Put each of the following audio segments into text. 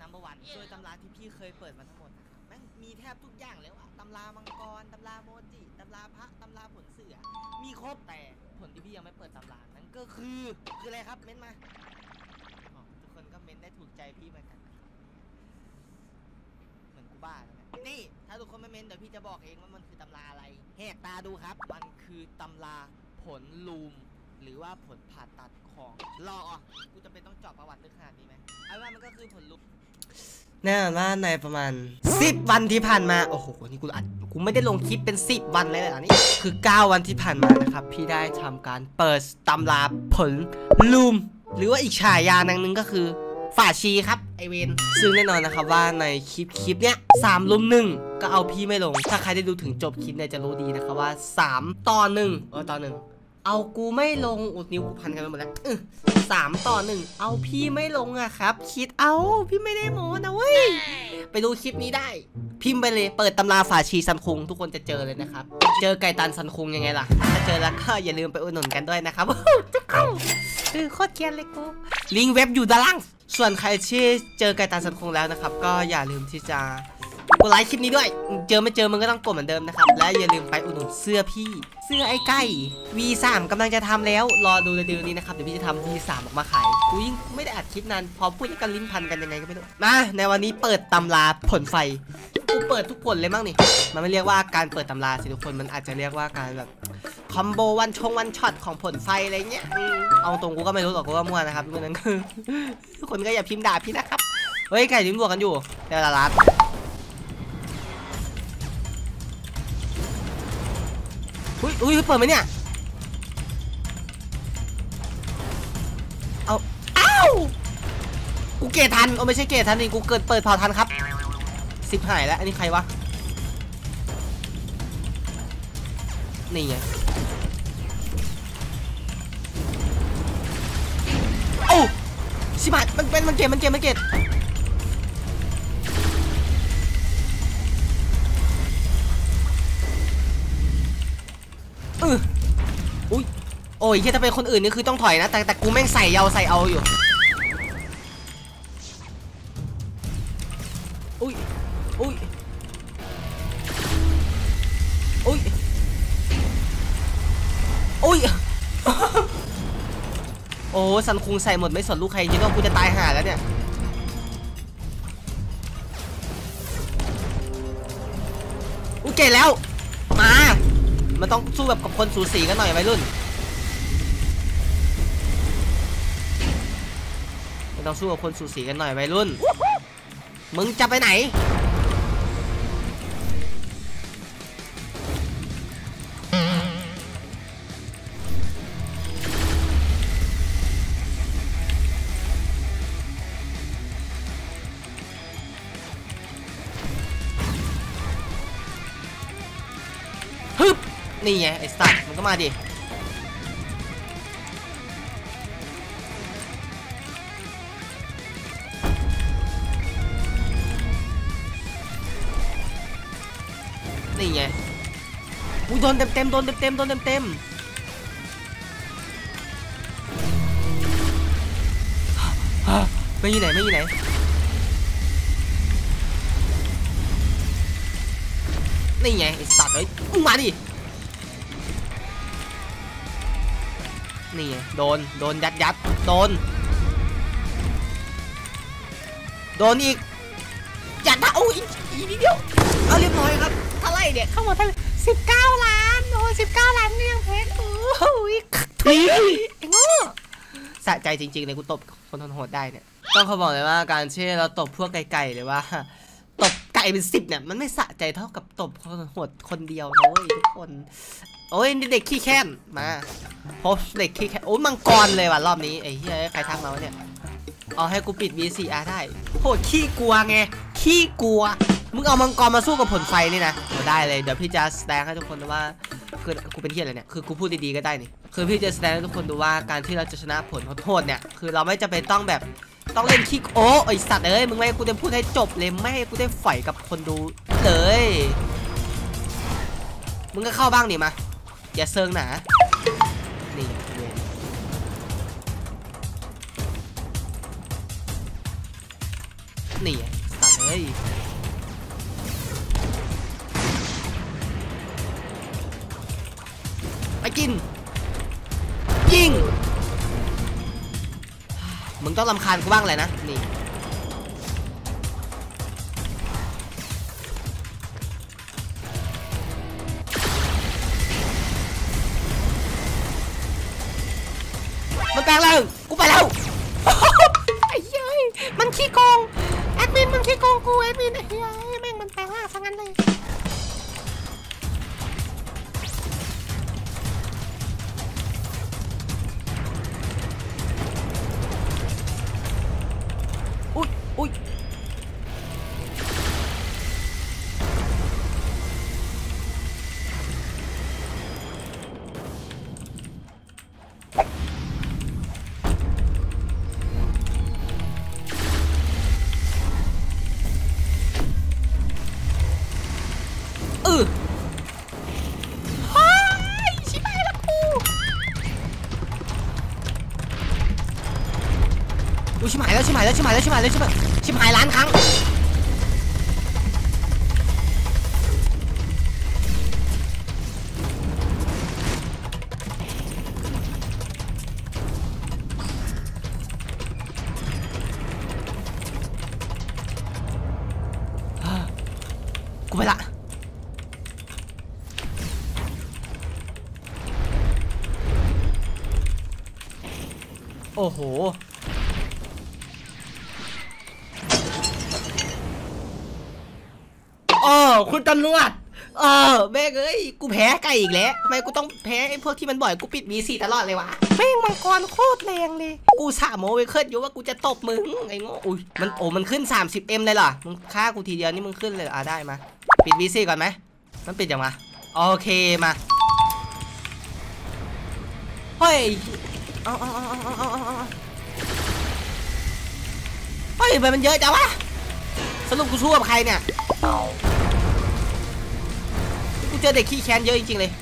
number one โดยตำราที่พี่เคยเปิดมาทั้งหมดแม่งมีแทบทุกอย่างเลยว่าตำรามังกรตำราโมจิตำราพระตำราผลเสือมีครบแต่ผลที่พี่ยังไม่เปิดตำรานั่นก็คืออะไรครับเม้นมาทุกคนก็เม้นได้ถูกใจพี่เหมือนกันเหมือนกูบ้าเลยนี่ถ้าทุกคนไม่เม้นเดี๋ยวพี่จะบอกเองว่ามันคือตำราอะไรแหกตาดูครับมันคือตำราผลลูมหรือว่าผลผ่าตัดของรอกูจะเป็นต้องเจาะประวัติลึกขนาดนี้ไหมเอาว่ามันก็คือผลลูมแน่นอนว่าในประมาณ10 วันที่ผ่านมาโอ้โหนี่กูไม่ได้ลงคลิปเป็น10 วันเลยอันนี้คือ9 วันที่ผ่านมานะครับพี่ได้ทำการเปิดตำราผลลูมหรือว่าอีกฉายานึงก็คือฝาชีครับไอเวนซึ่งแน่นอนนะครับว่าในคลิปเนี้ย3 ลุม 1ก็เอาพี่ไม่ลงถ้าใครได้ดูถึงจบคลิปเนี่ยจะรู้ดีนะครับว่า3 ต่อ 1ต่อ 1เอากูไม่ลงอุดนิ้วกูพันกันไปหมดแล้ว3 ต่อ 1เอาพี่ไม่ลงอะครับคิดเอาพี่ไม่ได้โม้นะเว้ยไปดูคลิปนี้ได้พิมพ์ไปเลยเปิดตำราฝาชีซันคุงทุกคนจะเจอเลยนะครับเจอไก่ตันซันคุงยังไงล่ะถ้าเจอแล้วก็อย่าลืมไปอุดหนุนกันด้วยนะครับจุ๊กเข้าโคตรเกลียดเลยกูลิงก์เว็บอยู่ด้านล่างส่วนใครที่เจอไก่ตันซันคุงแล้วนะครับก็อย่าลืมที่จะกดไลค์คลิปนี้ด้วยเจอไม่เจอมึงก็ต้องกดเหมือนเดิมนะครับและอย่าลืมไปอุดหนุนเสื้อพี่เสื้อไอ้ไก่ V3 กำลังจะทำแล้วรอดูเร็วๆนี้นะครับเดี๋ยวพี่จะทำ V3 ออกมาขายกูยิ่งไม่ได้อัดคลิปนานพอพูดกันลิ้นพันกันยังไงก็ไม่รู้มาในวันนี้เปิดตำราผลไฟกูเปิดทุกผลเลยมั้งนี่มันไม่เรียกว่าการเปิดตำราสิทุกคนมันอาจจะเรียกว่าการแบบคอมโบวันช็อตของผลไฟอะไรเงี้ยเอาตรงกูก็ไม่รู้หรอกกูว่ามั่วนะครับทุกคนนั้นคือทุกคนก็อย่าพิมพ์ด่าพี่นะครับเฮ้ยไก่ลิ้นบวกกันอยู่เดี๋ยวละอุ้ยเปิดไหมเนี่ยอ้าวกูเกตทันไม่ใช่เกตทันนี่กูเกิดเปิดเผาทันครับ10 หายแล้วอันนี้ใครวะนี่ไงโอ้สิบาทมันเกตอุ้ยโอ้ยถ้าเป็นคนอื่นนี่คือต้องถอยนะแต่กูแม่งใส่เอาอยู่อุ้ยโอ้ซันคุงใส่หมดไม่สนลูกใครยิ่งต้องกูจะตายห่าแล้วเนี่ยอุ้ยเก่งแล้วมามันต้องสู้แบบกับคนสูสีกันหน่อยวัยรุ่นมันต้องสู้กับคนสูสีกันหน่อยวัยรุ่นมึงจะไปไหนฮึบนี่ไงไอ้สัตว์มันก็มาดินี่ไงโดนเต็มไม่อยู่ไหนนี่ไงไอ้สัตว์เอ้ยมาดินี่ไงโดนยัดโดนอีกยัดนะโอ้ยอีนิดเดียวเอาเรียบร้อยครับเท่าไรเนี่ยเข้ามาเท่า19 ล้านโอ้19 ล้านเนี่ยเพชรโอ้ยทุยไอ้โง่สะใจจริงๆเลยกูตบคนโหดได้เนี่ยต้องเขาบอกเลยว่าการที่เราตบพวกไก่เลยว่าตบไก่เป็น10เนี่ยมันไม่สะใจเท่ากับตบคนโหดคนเดียวนะเว้ยทุกคนโอ้ยเด็กขี้แค้นมาพบเด็กขี้แค้นโอ้ยมังกรเลยว่ะรอบนี้ไอ้เหี้ยใครทักมาวะเนี่ยเอาให้กูปิด V4R ได้โหดขี้กลัวไงขี้กลัวมึงเอามังกรมาสู้กับผลไฟนี่นะได้เลยเดี๋ยวพี่จะแสดงให้ทุกคนดูว่าคือกูเป็นเหี้ยอะไรเนี่ยคือกูพูดดีๆก็ได้นี่คือพี่จะแสดงให้ทุกคนดูว่าการที่เราจะชนะผลโทษเนี่ยคือเราไม่จำเป็นต้องแบบต้องเล่นขี้โอ้ไอสัตว์เอ้ยมึงไม่ให้กูได้พูดให้จบเลยไม่ให้กูได้ฝ่ายกับคนดูเลยมึงก็เข้าบ้างดิมาอย่าเซิงหนานี่นี่ตัดเลยไปกินยิงมึงต้องรำคาญกูบ้างเลยนะนี่มันแปลงร่างกูไปแล้วไอ้เหี้ยมันขี้โกงแอดมินมันขี้โกงกูแอดมินไอ้เหี้ยแม่งมันแปลงร่างซะงั้นเลยอุ้ยชิบหายแล้วกูชิบหายแล้วชิบหายแล้วชิบหายแล้วชิบหายแล้วชิบหายชิบหายล้านครั้งกูไปละโอ้โหคุณตำรวจแม่งเอ้ยกูแพ้ไก่อีกแล้วทำไมกูต้องแพ้ไอ้พวกที่มันบ่อยกูปิด V4 ตลอดเลยวะแม่งมังกรโคตรแรงเลยกูสาโมไว้ขึ้นอยู่ว่ากูจะตบมึงไอ้โง่อุ้ยมันขึ้น 30M เลยเหรอมึงฆ่ากูทีเดียวนี่มึงขึ้นเลยได้มาปิด V4 ก่อนไหมมันปิดยังมาโอเคมาเฮ้ยเฮ้ยมันเยอะจังวะสรุปกูสู้กับใครเนี่ยกูเจอเด็กขี้แค้นเยอะจริงๆเลย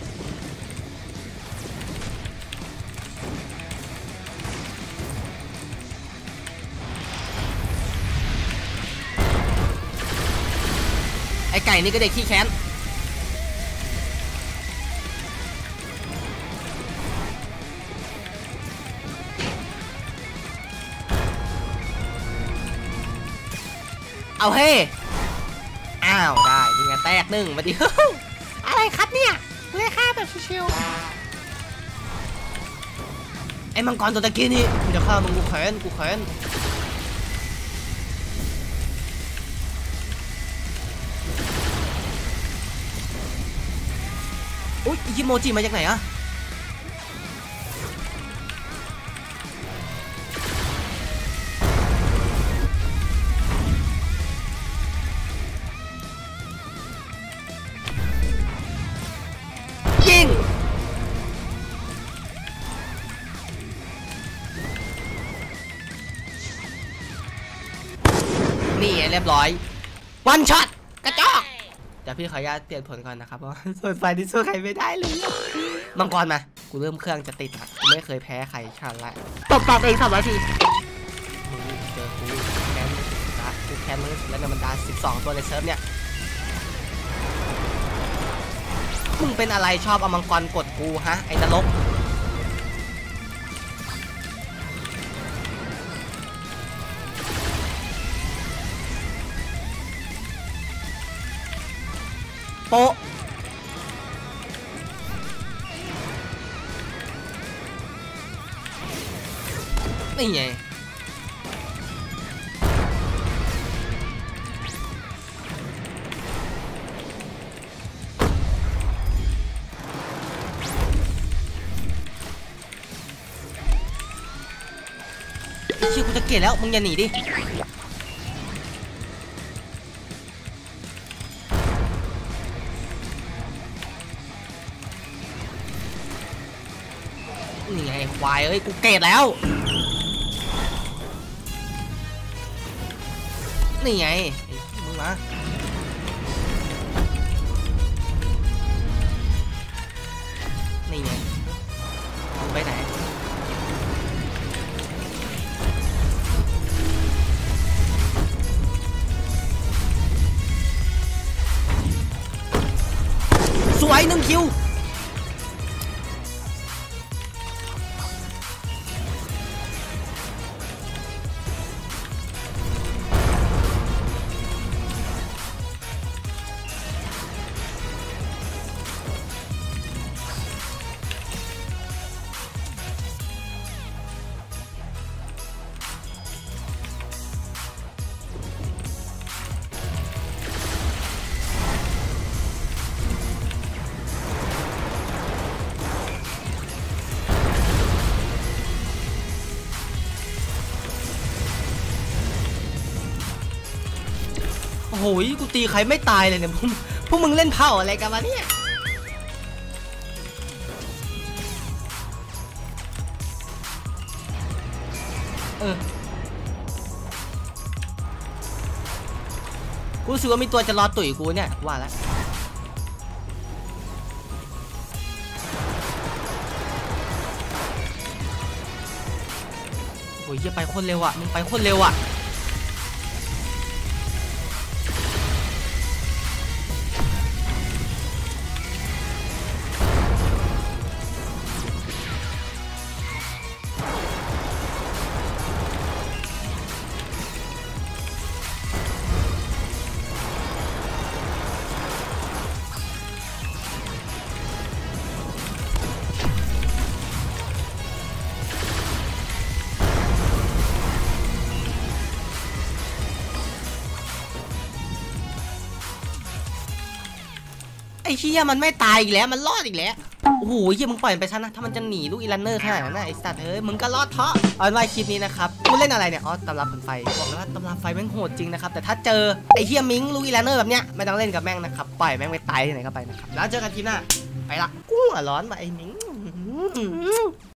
ไอ้ไก่นี่ก็เด็กขี้แค้นเอาเฮ้อ้าวได้ยังไงแตกหนึ่งมาดิอะไรครับเนี่ยเลยฆ่าแบบชิวๆไอ้มังกรตัวตะกี้นี่กูจะฆ่ามึงกูแค้นอุ๊ยอิโมจิมาจากไหนอะยิงนี่เรียบร้อยวันช็อตกระจอกเดี๋ยวพี่ขออนุญาตเปลี่ยนผลก่อนนะครับเพราะส่วนไฟที่สู้ใครไม่ได้เลยมังกรมากูเริ่มเครื่องจะติดละกูไม่เคยแพ้ใครชาติละตบเอง300 ทีมึงเจอกูแค้นกูแค้นมึงแล้วในบรรดา12 ตัวในเซิร์ฟเนี่ยมึงเป็นอะไรชอบเอามังกรกดกูฮะไอ้นรกโป๊ะนี่ไงชื่อกูจะเกลียดแล้วมึงอย่าหนีดินี่ไงควายเอ้ยกูเกลียดแล้วนี่ไงมึงมานี่ไงมึงไปไหน 1 คิวโอ้โหกูตีใครไม่ตายเลยเนี่ยพวกมึงเล่นเผ่าอะไรกันวะเนี่ยกูรู้สึกว่ามีตัวจะรอตุ๋ยกูเนี่ยว่าแล้วโอ้ยจะไปคนเร็วอ่ะมึงไปคนเร็วอ่ะไอ้เชี่ยมันไม่ตายอีกแล้วมันรอดอีกแล้วโอ้โหเฮียมึงปล่อยมันไปซะนะถ้ามันจะหนีลูกอีลันเนอร์ขนาดนั้นนะไอ้สัตว์เฮ้ยมึงก็รอดเถอะเอาไว้คลิปนี้นะครับกูเล่นอะไรเนี่ยอ๋อตำราผลไฟบอกเลยว่าตำราไฟแม่งโหดจริงนะครับแต่ถ้าเจอไอ้เฮียมิงลูกอีลันเนอร์แบบเนี้ยไม่ต้องเล่นกับแม่งนะครับปล่อยแม่งไปตายที่ไหนก็ไปนะครับแล้วเจอกันคลิปหน้าไปละกูหัวร้อนว่ะไอ้มิง